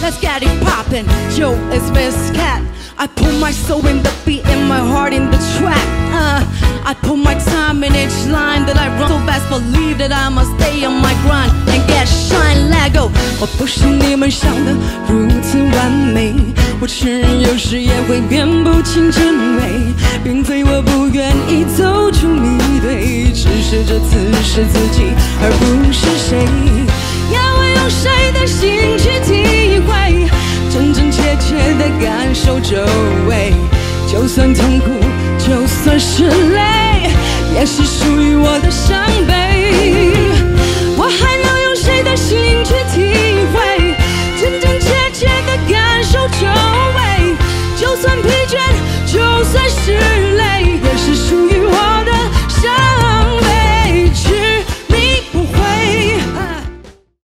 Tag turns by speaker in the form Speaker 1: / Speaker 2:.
Speaker 1: let's get it poppin'. Joe is best cat. I put my soul in the beat and my heart in the track. I put my time in each line that I run so fast. Believe that I must stay on my grind and get shine. Let go. 我不是你们想的如此完美，我承认有时也会辨不清真伪，并非我不愿意走出迷堆，只是这次是自己而不是谁。要我用谁的心去体会，真真切切的感受周围，就算痛苦，就算是累，也是属于我的伤悲。我还能